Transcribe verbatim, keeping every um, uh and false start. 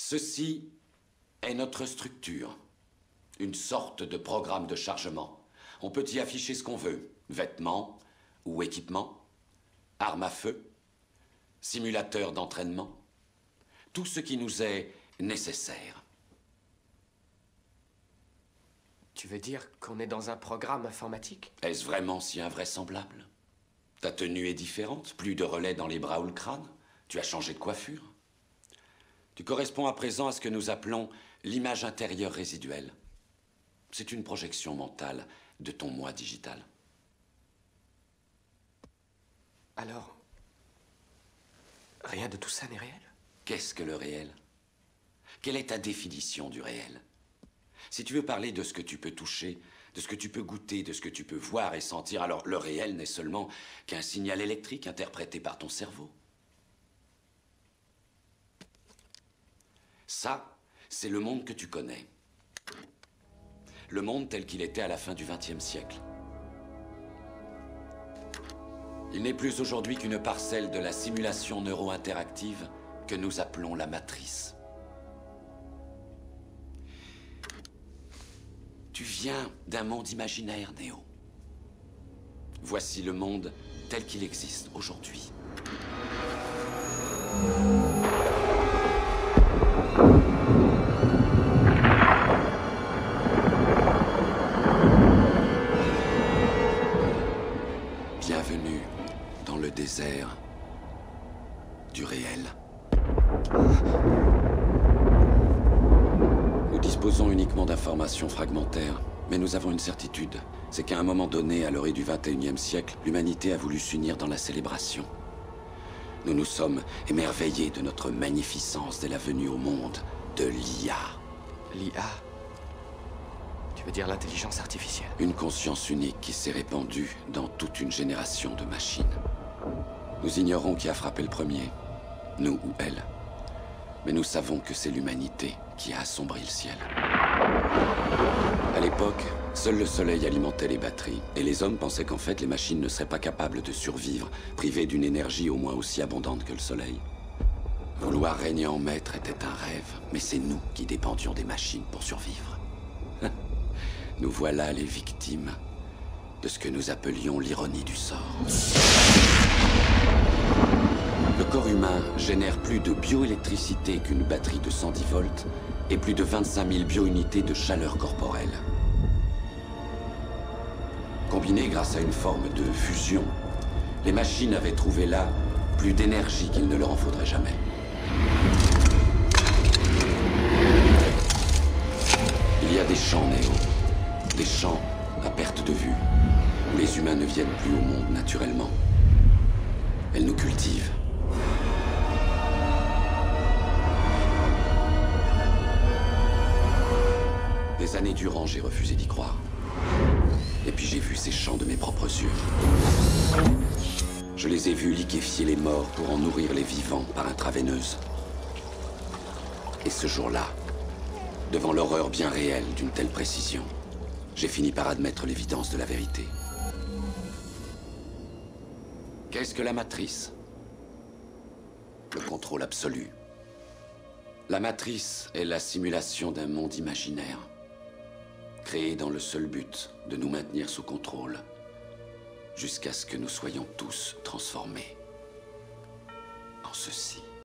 Ceci est notre structure. Une sorte de programme de chargement. On peut y afficher ce qu'on veut. Vêtements ou équipements, armes à feu, simulateurs d'entraînement. Tout ce qui nous est nécessaire. Tu veux dire qu'on est dans un programme informatique? Est-ce vraiment si invraisemblable? Ta tenue est différente, plus de relais dans les bras ou le crâne. Tu as changé de coiffure. Tu corresponds à présent à ce que nous appelons l'image intérieure résiduelle. C'est une projection mentale de ton moi digital. Alors, rien de tout ça n'est réel? Qu'est-ce que le réel? Quelle est ta définition du réel? Si tu veux parler de ce que tu peux toucher, de ce que tu peux goûter, de ce que tu peux voir et sentir, alors le réel n'est seulement qu'un signal électrique interprété par ton cerveau. Ça, c'est le monde que tu connais. Le monde tel qu'il était à la fin du vingtième siècle. Il n'est plus aujourd'hui qu'une parcelle de la simulation neuro-interactive que nous appelons la matrice. Tu viens d'un monde imaginaire, Néo. Voici le monde tel qu'il existe aujourd'hui. Bienvenue dans le désert du réel. Nous disposons uniquement d'informations fragmentaires, mais nous avons une certitude. C'est qu'à un moment donné, à l'orée du vingt et unième siècle, l'humanité a voulu s'unir dans la célébration. Nous nous sommes émerveillés de notre magnificence dès la venue au monde de l'I A. L'I A? Tu veux dire l'intelligence artificielle? Une conscience unique qui s'est répandue dans toute une génération de machines. Nous ignorons qui a frappé le premier, nous ou elle. Mais nous savons que c'est l'humanité qui a assombri le ciel. À l'époque, seul le soleil alimentait les batteries, et les hommes pensaient qu'en fait les machines ne seraient pas capables de survivre, privées d'une énergie au moins aussi abondante que le soleil. Vouloir régner en maître était un rêve, mais c'est nous qui dépendions des machines pour survivre. Nous voilà les victimes de ce que nous appelions l'ironie du sort. Le corps humain génère plus de bioélectricité qu'une batterie de cent dix volts et plus de vingt-cinq mille biounités de chaleur corporelle. Combinées grâce à une forme de fusion, les machines avaient trouvé là plus d'énergie qu'il ne leur en faudrait jamais. Il y a des champs, Néo. Des champs à perte de vue, où les humains ne viennent plus au monde naturellement. Elles nous cultivent. Des années durant, j'ai refusé d'y croire. Et puis j'ai vu ces champs de mes propres yeux. Je les ai vus liquéfier les morts pour en nourrir les vivants par intraveineuse. Et ce jour-là, devant l'horreur bien réelle d'une telle précision, j'ai fini par admettre l'évidence de la vérité. Qu'est-ce que la matrice? Le contrôle absolu. La matrice est la simulation d'un monde imaginaire, créé dans le seul but de nous maintenir sous contrôle, jusqu'à ce que nous soyons tous transformés en ceci.